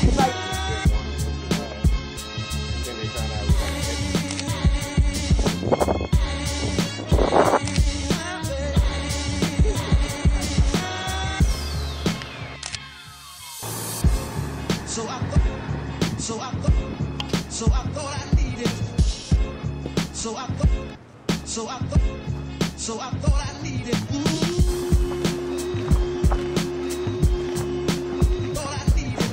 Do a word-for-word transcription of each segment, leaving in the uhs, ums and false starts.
So I thought, so I thought, so I thought I needed. So I thought, so I thought, so I thought I needed. Ooh. Thought I needed.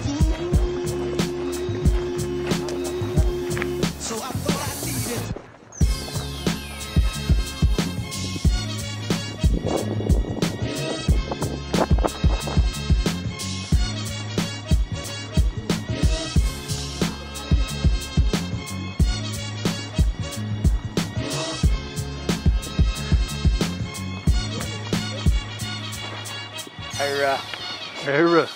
Ooh. So I thought I needed. Era. Era.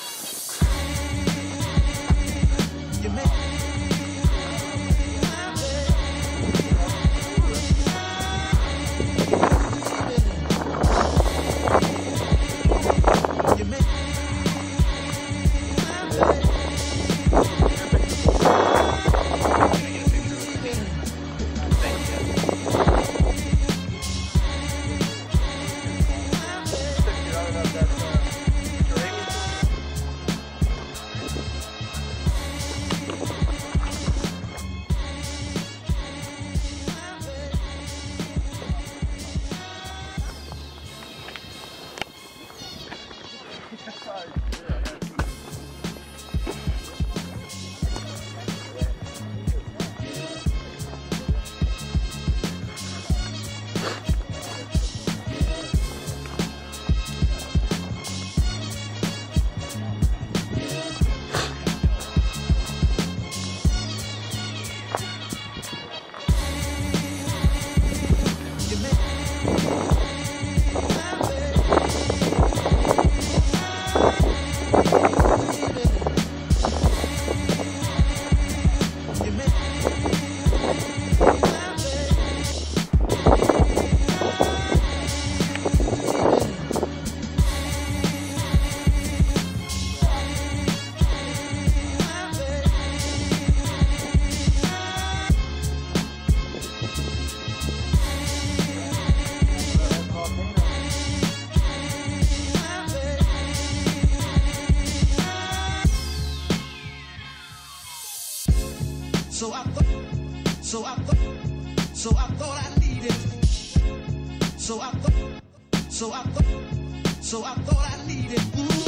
So I thought, so I thought, so I thought I needed. So I thought, so I thought, so I thought I needed. Ooh.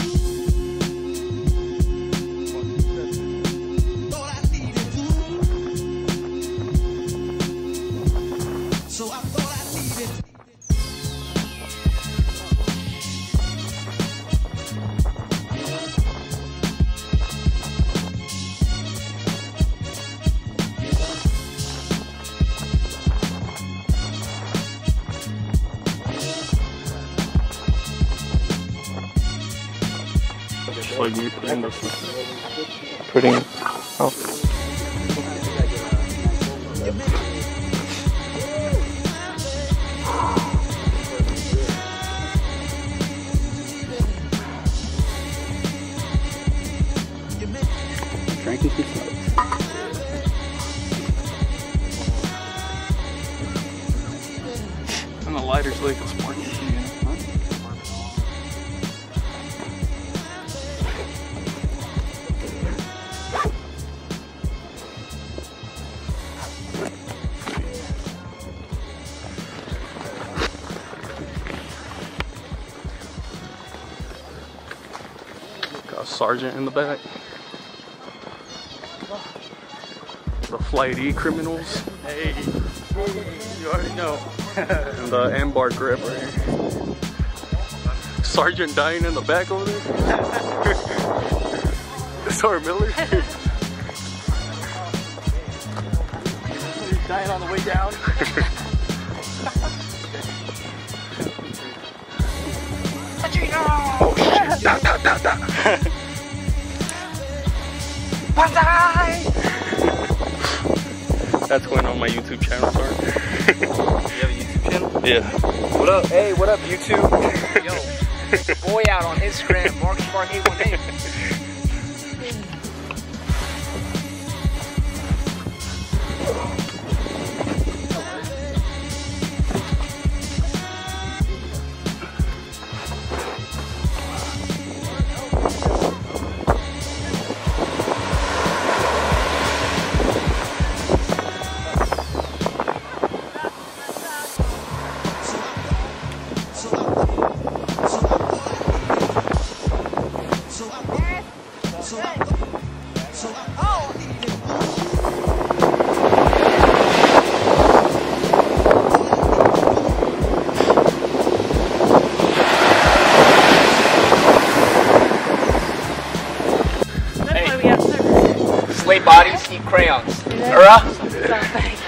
Thought I needed. Ooh. So I thought I needed. Like you putting this, putting, oh. Drinking some smoke. And the lighter's like a spark. Got a sergeant in the back. The Flight E criminals. Hey, you already know. And the Ambar grip right here. Sergeant dying in the back over there. Sergeant Miller. He's dying on the way down. Oh shit! Da, da, da, da. That's going on my YouTube channel, sorry. You have a YouTube channel? Yeah. What up? Hey, what up, YouTube? Yo, boy out on Instagram, Mark Spark eight one eight. So I thought I needed. That's why we have servers. Slate bodies, eat crayons. Hurrah! Something.